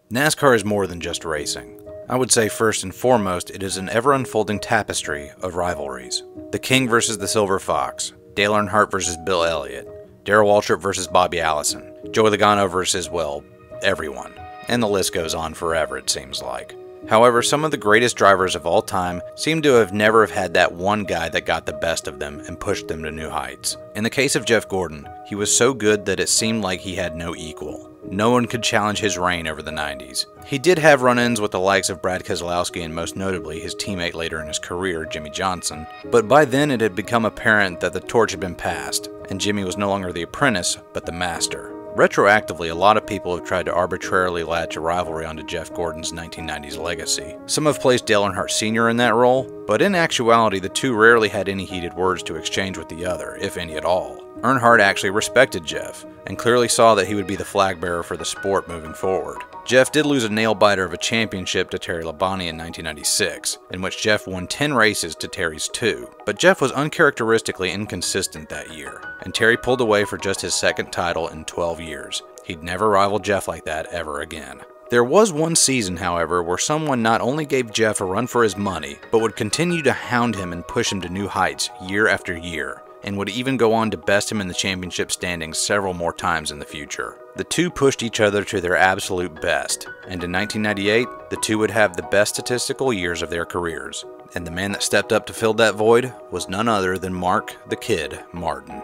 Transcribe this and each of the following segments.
NASCAR is more than just racing. I would say first and foremost it is an ever-unfolding tapestry of rivalries. The King versus the Silver Fox, Dale Earnhardt versus Bill Elliott, Darrell Waltrip versus Bobby Allison, Joey Logano versus, well, everyone. And the list goes on forever, it seems like. However, some of the greatest drivers of all time seem to have never had that one guy that got the best of them and pushed them to new heights. In the case of Jeff Gordon, he was so good that it seemed like he had no equal. No one could challenge his reign over the 90s. He did have run-ins with the likes of Brad Keselowski and most notably his teammate later in his career, Jimmie Johnson, but by then it had become apparent that the torch had been passed, and Jimmy was no longer the apprentice, but the master. Retroactively, a lot of people have tried to arbitrarily latch a rivalry onto Jeff Gordon's 1990s legacy. Some have placed Dale Earnhardt Sr. in that role, but in actuality the two rarely had any heated words to exchange with the other, if any at all. Earnhardt actually respected Jeff, and clearly saw that he would be the flag bearer for the sport moving forward. Jeff did lose a nail-biter of a championship to Terry Labonte in 1996, in which Jeff won 10 races to Terry's 2, but Jeff was uncharacteristically inconsistent that year, and Terry pulled away for just his second title in 12 years. He'd never rivaled Jeff like that ever again. There was one season, however, where someone not only gave Jeff a run for his money, but would continue to hound him and push him to new heights year after year, and would even go on to best him in the championship standings several more times in the future. The two pushed each other to their absolute best, and in 1998, the two would have the best statistical years of their careers. And the man that stepped up to fill that void was none other than Mark the Kid Martin.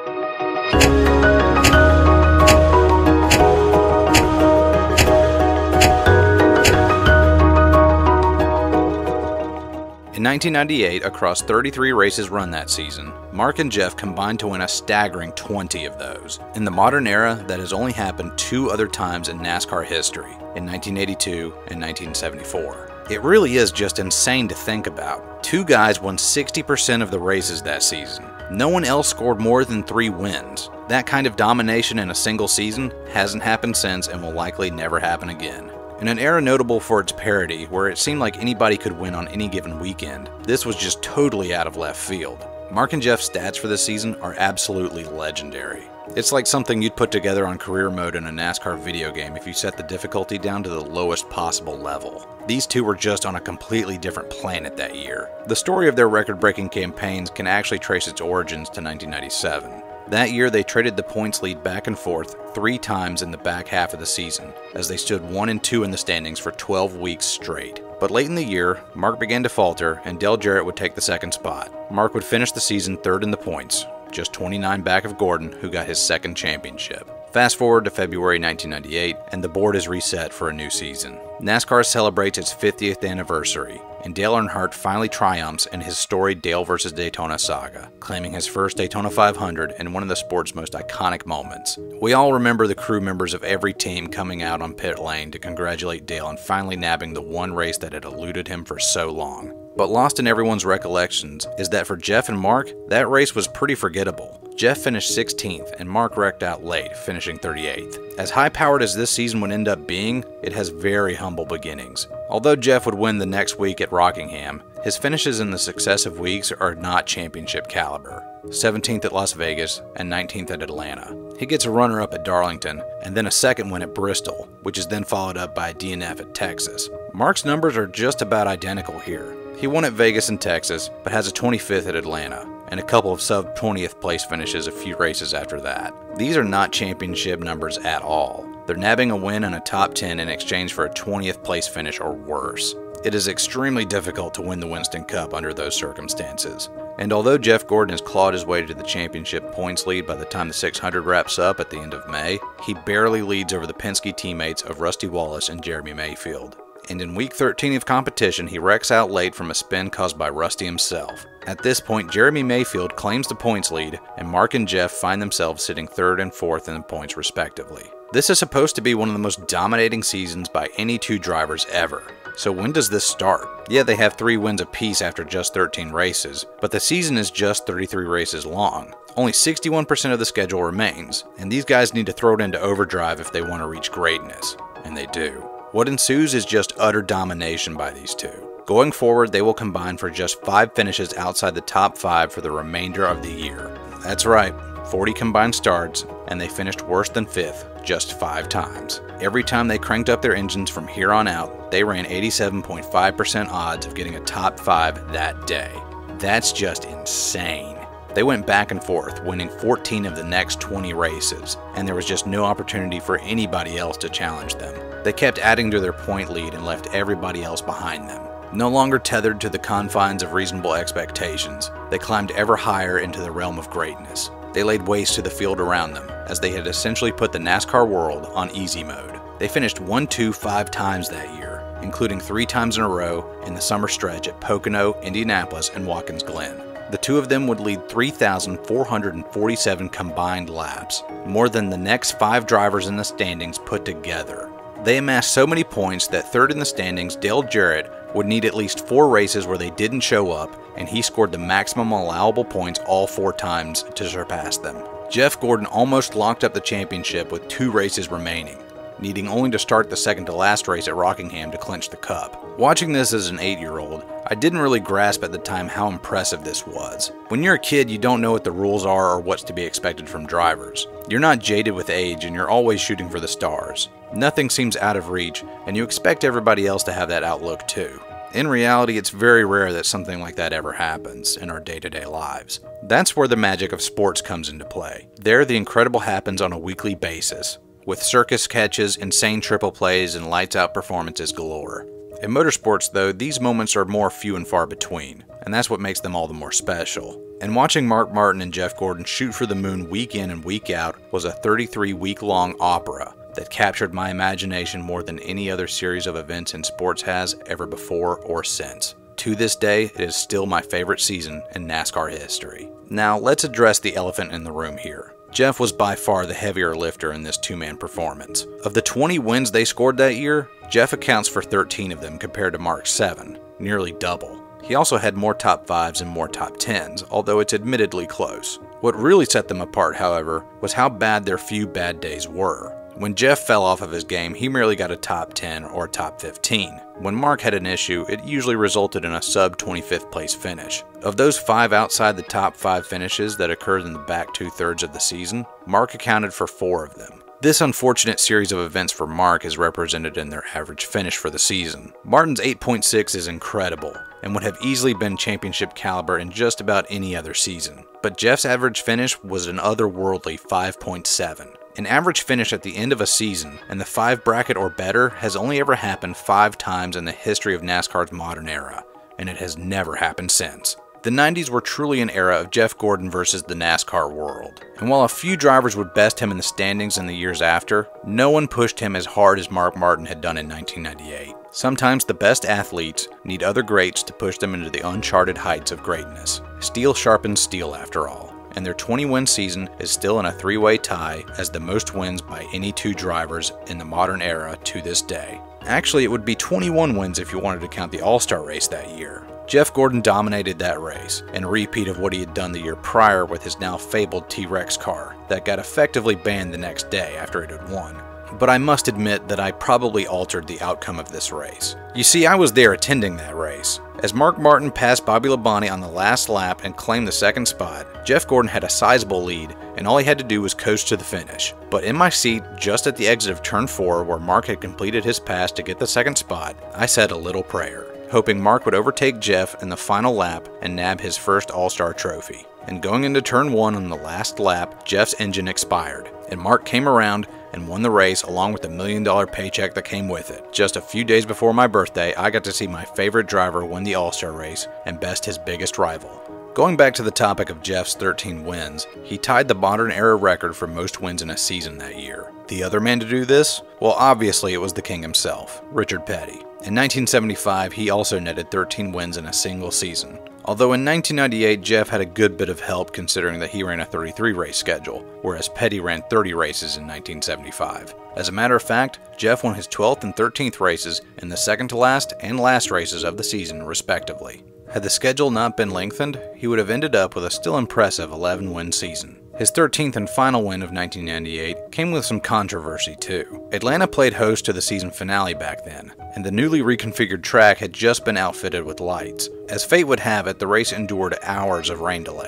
In 1998, across 33 races run that season, Mark and Jeff combined to win a staggering 20 of those. In the modern era, that has only happened 2 other times in NASCAR history, in 1982 and 1974. It really is just insane to think about. 2 guys won 60% of the races that season. No one else scored more than 3 wins. That kind of domination in a single season hasn't happened since and will likely never happen again. In an era notable for its parity, where it seemed like anybody could win on any given weekend, this was just totally out of left field. Mark and Jeff's stats for this season are absolutely legendary. It's like something you'd put together on career mode in a NASCAR video game if you set the difficulty down to the lowest possible level. These two were just on a completely different planet that year. The story of their record-breaking campaigns can actually trace its origins to 1997. That year, they traded the points lead back and forth 3 times in the back half of the season, as they stood 1 and 2 in the standings for 12 weeks straight. But late in the year, Mark began to falter, and Dale Jarrett would take the second spot. Mark would finish the season 3rd in the points, just 29 back of Gordon, who got his 2nd championship. Fast forward to February 1998, and the board is reset for a new season. NASCAR celebrates its 50th anniversary, and Dale Earnhardt finally triumphs in his storied Dale vs. Daytona saga, claiming his first Daytona 500 and one of the sport's most iconic moments. We all remember the crew members of every team coming out on pit lane to congratulate Dale on finally nabbing the one race that had eluded him for so long. But lost in everyone's recollections is that for Jeff and Mark, that race was pretty forgettable. Jeff finished 16th and Mark wrecked out late, finishing 38th. As high-powered as this season would end up being, it has very humble beginnings. Although Jeff would win the next week at Rockingham, his finishes in the successive weeks are not championship caliber. 17th at Las Vegas and 19th at Atlanta. He gets a runner-up at Darlington and then a second win at Bristol, which is then followed up by a DNF at Texas. Mark's numbers are just about identical here. He won at Vegas and Texas, but has a 25th at Atlanta, and a couple of sub-20th place finishes a few races after that. These are not championship numbers at all. They're nabbing a win and a top 10 in exchange for a 20th place finish or worse. It is extremely difficult to win the Winston Cup under those circumstances. And although Jeff Gordon has clawed his way to the championship points lead by the time the 600 wraps up at the end of May, he barely leads over the Penske teammates of Rusty Wallace and Jeremy Mayfield. And in week 13 of competition, he wrecks out late from a spin caused by Rusty himself. At this point, Jeremy Mayfield claims the points lead, and Mark and Jeff find themselves sitting 3rd and 4th in the points respectively. This is supposed to be one of the most dominating seasons by any 2 drivers ever. So when does this start? Yeah, they have 3 wins apiece after just 13 races, but the season is just 33 races long. Only 61% of the schedule remains, and these guys need to throw it into overdrive if they want to reach greatness, and they do. What ensues is just utter domination by these two. Going forward, they will combine for just 5 finishes outside the top 5 for the remainder of the year. That's right, 40 combined starts, and they finished worse than 5th just 5 times. Every time they cranked up their engines from here on out, they ran 87.5% odds of getting a top 5 that day. That's just insane. They went back and forth, winning 14 of the next 20 races, and there was just no opportunity for anybody else to challenge them. They kept adding to their point lead and left everybody else behind them. No longer tethered to the confines of reasonable expectations, they climbed ever higher into the realm of greatness. They laid waste to the field around them, as they had essentially put the NASCAR world on easy mode. They finished 1-2-5 times that year, including 3 times in a row in the summer stretch at Pocono, Indianapolis, and Watkins Glen. The two of them would lead 3,447 combined laps, more than the next 5 drivers in the standings put together. They amassed so many points that third in the standings, Dale Jarrett, would need at least 4 races where they didn't show up, and he scored the maximum allowable points all 4 times to surpass them. Jeff Gordon almost locked up the championship with 2 races remaining, needing only to start the second to last race at Rockingham to clinch the cup. Watching this as an 8-year-old, I didn't really grasp at the time how impressive this was. When you're a kid, you don't know what the rules are or what's to be expected from drivers. You're not jaded with age and you're always shooting for the stars. Nothing seems out of reach, and you expect everybody else to have that outlook too. In reality, it's very rare that something like that ever happens in our day-to-day lives. That's where the magic of sports comes into play. There, the incredible happens on a weekly basis, with circus catches, insane triple plays, and lights-out performances galore. In motorsports, though, these moments are more few and far between, and that's what makes them all the more special. And watching Mark Martin and Jeff Gordon shoot for the moon week in and week out was a 33-week-long opera that captured my imagination more than any other series of events in sports has ever before or since. To this day, it is still my favorite season in NASCAR history. Now, let's address the elephant in the room here. Jeff was by far the heavier lifter in this 2-man performance. Of the 20 wins they scored that year, Jeff accounts for 13 of them compared to Mark's 7, nearly double. He also had more top 5s and more top 10s, although it's admittedly close. What really set them apart, however, was how bad their few bad days were. When Jeff fell off of his game, he merely got a top 10 or top 15. When Mark had an issue, it usually resulted in a sub-25th place finish. Of those 5 outside the top 5 finishes that occurred in the back 2/3 of the season, Mark accounted for 4 of them. This unfortunate series of events for Mark is represented in their average finish for the season. Martin's 8.6 is incredible, and would have easily been championship caliber in just about any other season. But Jeff's average finish was an otherworldly 5.7. An average finish at the end of a season in the 5 bracket or better has only ever happened 5 times in the history of NASCAR's modern era, and it has never happened since. The 90s were truly an era of Jeff Gordon versus the NASCAR world, and while a few drivers would best him in the standings in the years after, no one pushed him as hard as Mark Martin had done in 1998. Sometimes the best athletes need other greats to push them into the uncharted heights of greatness. Steel sharpens steel after all, and their 20-win season is still in a 3-way tie as the most wins by any 2 drivers in the modern era to this day. Actually, it would be 21 wins if you wanted to count the All-Star race that year. Jeff Gordon dominated that race, and a repeat of what he had done the year prior with his now fabled T-Rex car that got effectively banned the next day after it had won. But I must admit that I probably altered the outcome of this race. You see, I was there attending that race. As Mark Martin passed Bobby Labonte on the last lap and claimed the second spot, Jeff Gordon had a sizable lead, and all he had to do was coast to the finish. But in my seat, just at the exit of turn 4 where Mark had completed his pass to get the second spot, I said a little prayer, hoping Mark would overtake Jeff in the final lap and nab his first All-Star trophy. And going into turn 1 on the last lap, Jeff's engine expired, and Mark came around and won the race along with the $1 million paycheck that came with it. Just a few days before my birthday, I got to see my favorite driver win the All-Star race and best his biggest rival. Going back to the topic of Jeff's 13 wins, he tied the modern era record for most wins in a season that year. The other man to do this? Well, obviously it was the king himself, Richard Petty. In 1975, he also netted 13 wins in a single season. Although in 1998, Jeff had a good bit of help considering that he ran a 33-race schedule, whereas Petty ran 30 races in 1975. As a matter of fact, Jeff won his 12th and 13th races in the second-to-last and last races of the season, respectively. Had the schedule not been lengthened, he would have ended up with a still impressive 11-win season. His 13th and final win of 1998 came with some controversy too. Atlanta played host to the season finale back then, and the newly reconfigured track had just been outfitted with lights. As fate would have it, the race endured hours of rain delays.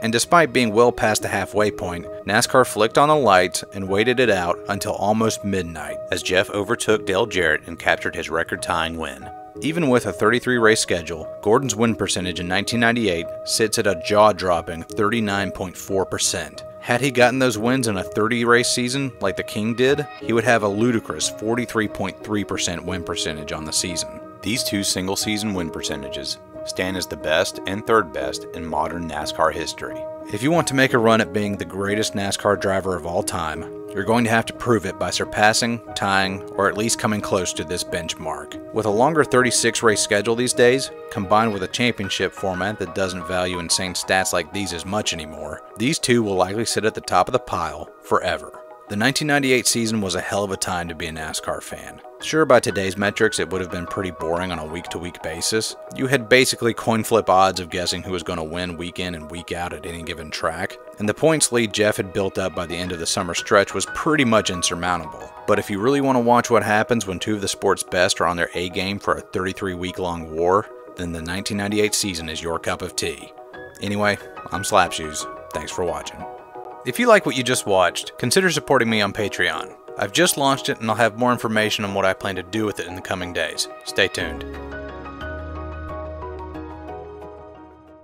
And despite being well past the halfway point, NASCAR flicked on the lights and waited it out until almost midnight as Jeff overtook Dale Jarrett and captured his record-tying win. Even with a 33-race schedule, Gordon's win percentage in 1998 sits at a jaw-dropping 39.4%. Had he gotten those wins in a 30-race season like the King did, he would have a ludicrous 43.3% win percentage on the season. These two single-season win percentages stand as the best and third best in modern NASCAR history. If you want to make a run at being the greatest NASCAR driver of all time, you're going to have to prove it by surpassing, tying, or at least coming close to this benchmark. With a longer 36-race schedule these days, combined with a championship format that doesn't value insane stats like these as much anymore, these two will likely sit at the top of the pile forever. The 1998 season was a hell of a time to be a NASCAR fan. Sure, by today's metrics, it would have been pretty boring on a week-to-week basis. You had basically coin flip odds of guessing who was going to win week in and week out at any given track, and the points lead Jeff had built up by the end of the summer stretch was pretty much insurmountable. But if you really want to watch what happens when two of the sport's best are on their A-game for a 33-week-long war, then the 1998 season is your cup of tea. Anyway, I'm Slapshoes. Thanks for watching. If you like what you just watched, consider supporting me on Patreon. I've just launched it and I'll have more information on what I plan to do with it in the coming days. Stay tuned.